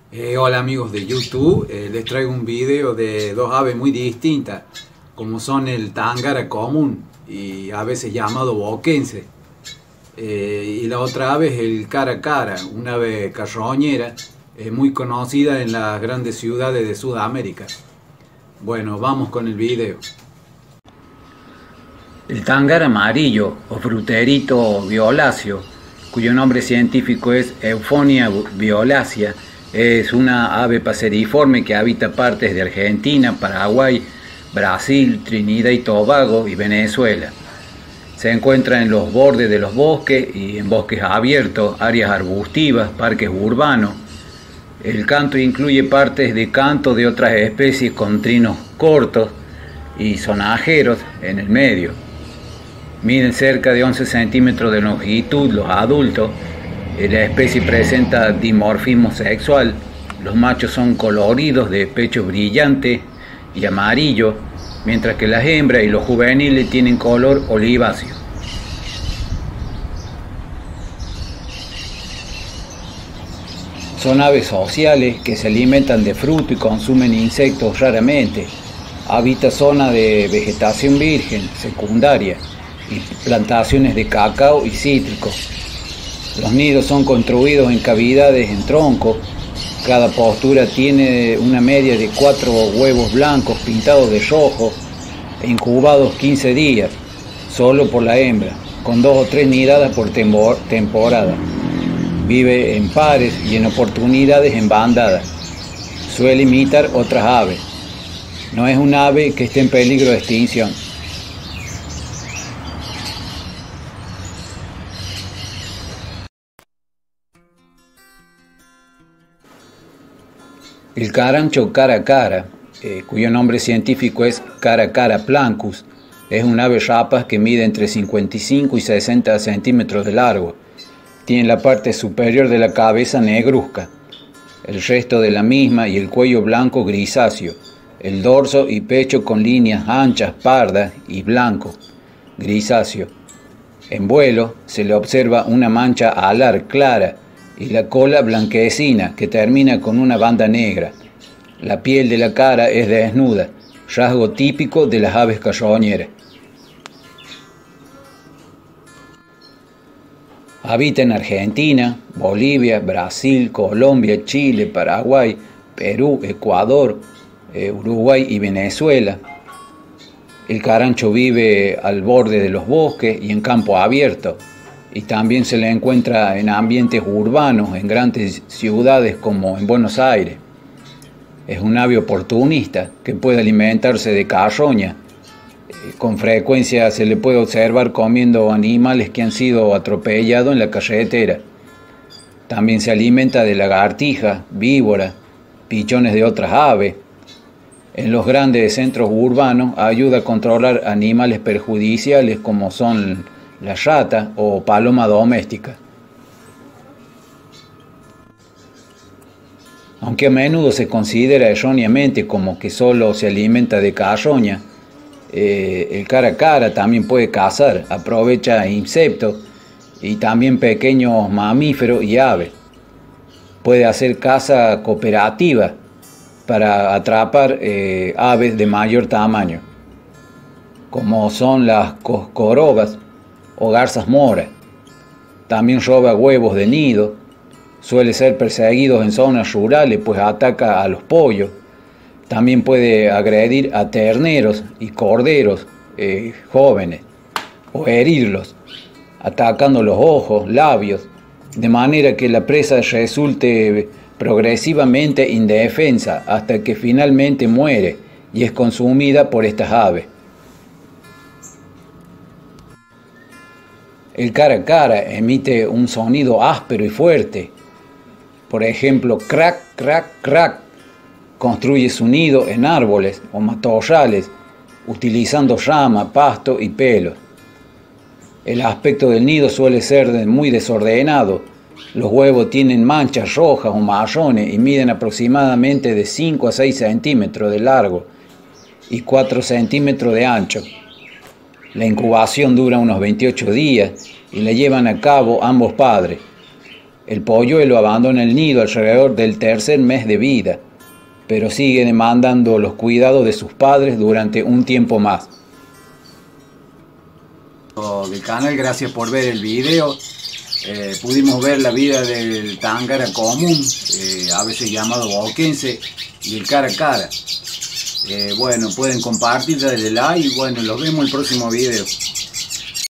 Hola amigos de YouTube, les traigo un video de dos aves muy distintas, como son el tángara común y a veces llamado boquense, y la otra ave es el caracara, una ave carroñera, muy conocida en las grandes ciudades de Sudamérica. Bueno, vamos con el video. El tángara amarillo o fruterito violáceo, cuyo nombre científico es Euphonia violacea, es una ave paseriforme que habita partes de Argentina, Paraguay, Brasil, Trinidad y Tobago y Venezuela. Se encuentra en los bordes de los bosques y en bosques abiertos, áreas arbustivas, parques urbanos. El canto incluye partes de canto de otras especies con trinos cortos y sonajeros en el medio. Miden cerca de 11 centímetros de longitud los adultos. La especie presenta dimorfismo sexual. Los machos son coloridos de pecho brillante y amarillo, mientras que las hembras y los juveniles tienen color oliváceo. Son aves sociales que se alimentan de fruto y consumen insectos raramente. Habita zonas de vegetación virgen, secundaria, y plantaciones de cacao y cítricos. Los nidos son construidos en cavidades en tronco. Cada postura tiene una media de 4 huevos blancos pintados de rojo e incubados 15 días, solo por la hembra, con 2 o 3 nidadas por temporada. Vive en pares y en oportunidades en bandadas. Suele imitar otras aves. No es un ave que esté en peligro de extinción. El carancho caracara, cuyo nombre científico es Caracara plancus, es un ave rapaz que mide entre 55 y 60 centímetros de largo. Tiene la parte superior de la cabeza negruzca, el resto de la misma y el cuello blanco grisáceo, el dorso y pecho con líneas anchas, pardas y blanco, grisáceo. En vuelo se le observa una mancha alar clara y la cola blanquecina que termina con una banda negra. La piel de la cara es desnuda, rasgo típico de las aves carroñeras. Habita en Argentina, Bolivia, Brasil, Colombia, Chile, Paraguay, Perú, Ecuador, Uruguay y Venezuela. El carancho vive al borde de los bosques y en campo abierto, y también se le encuentra en ambientes urbanos, en grandes ciudades como en Buenos Aires. Es un ave oportunista que puede alimentarse de carroña. Con frecuencia se le puede observar comiendo animales que han sido atropellados en la carretera. También se alimenta de lagartijas, víboras, pichones de otras aves. En los grandes centros urbanos ayuda a controlar animales perjudiciales como son la rata o paloma doméstica. Aunque a menudo se considera erróneamente como que solo se alimenta de carroña, el caracara también puede cazar, aprovecha insectos y también pequeños mamíferos y aves. Puede hacer caza cooperativa para atrapar aves de mayor tamaño, como son las coscorobas o garzas moras. También roba huevos de nido. Suele ser perseguido en zonas rurales, pues ataca a los pollos. También puede agredir a terneros y corderos jóvenes o herirlos, atacando los ojos, labios, de manera que la presa resulte progresivamente indefensa hasta que finalmente muere y es consumida por estas aves. El caracara emite un sonido áspero y fuerte. Por ejemplo, crac, crac, crac. Construye su nido en árboles o matorrales, utilizando rama, pasto y pelos. El aspecto del nido suele ser muy desordenado. Los huevos tienen manchas rojas o marrones y miden aproximadamente de 5 a 6 centímetros de largo y 4 centímetros de ancho. La incubación dura unos 28 días y la llevan a cabo ambos padres. El polluelo abandona el nido alrededor del tercer mes de vida, pero sigue demandando los cuidados de sus padres durante un tiempo más. Del canal, gracias por ver el video. Pudimos ver la vida del tángara común, a veces llamado boquense, y el cara a cara. Bueno, pueden compartir, darle like y bueno, los vemos en el próximo video.